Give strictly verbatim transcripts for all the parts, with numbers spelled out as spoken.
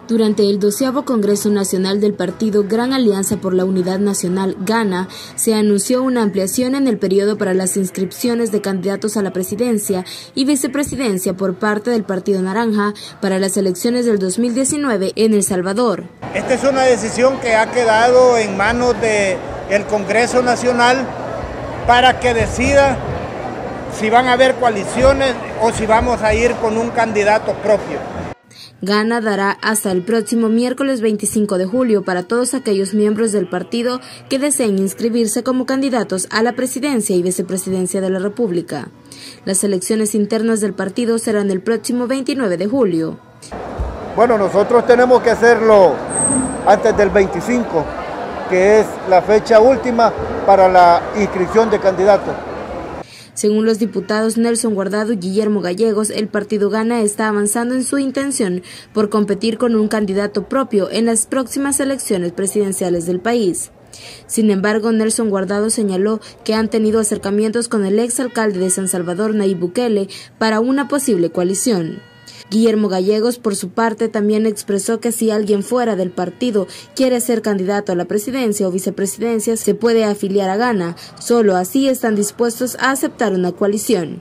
Durante el doceavo Congreso Nacional del Partido Gran Alianza por la Unidad Nacional, GANA, se anunció una ampliación en el periodo para las inscripciones de candidatos a la presidencia y vicepresidencia por parte del Partido Naranja para las elecciones del dos mil diecinueve en El Salvador. Esta es una decisión que ha quedado en manos del Congreso Nacional para que decida si van a haber coaliciones o si vamos a ir con un candidato propio. GANA dará hasta el próximo miércoles veinticinco de julio para todos aquellos miembros del partido que deseen inscribirse como candidatos a la presidencia y vicepresidencia de la República. Las elecciones internas del partido serán el próximo veintinueve de julio. Bueno, nosotros tenemos que hacerlo antes del veinticinco, que es la fecha última para la inscripción de candidatos. Según los diputados Nelson Guardado y Guillermo Gallegos, el partido GANA está avanzando en su intención por competir con un candidato propio en las próximas elecciones presidenciales del país. Sin embargo, Nelson Guardado señaló que han tenido acercamientos con el exalcalde de San Salvador, Nayib Bukele, para una posible coalición. Guillermo Gallegos, por su parte, también expresó que si alguien fuera del partido quiere ser candidato a la presidencia o vicepresidencia, se puede afiliar a GANA. Solo así están dispuestos a aceptar una coalición.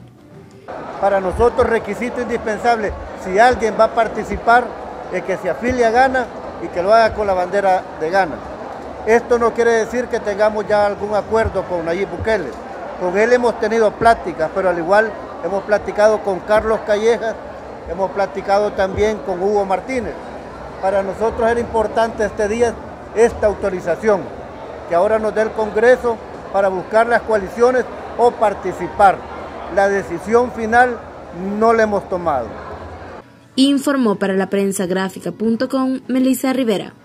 Para nosotros, requisito indispensable, si alguien va a participar, es que se afilie a GANA y que lo haga con la bandera de GANA. Esto no quiere decir que tengamos ya algún acuerdo con Nayib Bukele. Con él hemos tenido pláticas, pero al igual hemos platicado con Carlos Callejas, hemos platicado también con Hugo Martínez. Para nosotros era importante este día esta autorización, que ahora nos dé el Congreso para buscar las coaliciones o participar. La decisión final no la hemos tomado. Informó para la prensa gráfica punto com Melissa Rivera.